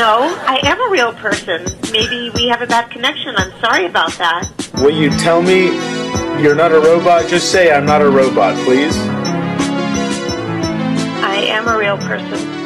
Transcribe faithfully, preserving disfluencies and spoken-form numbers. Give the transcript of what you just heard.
No, I am a real person. Maybe we have a bad connection. I'm sorry about that. Will you tell me you're not a robot? Just say I'm not a robot, please. I am a real person.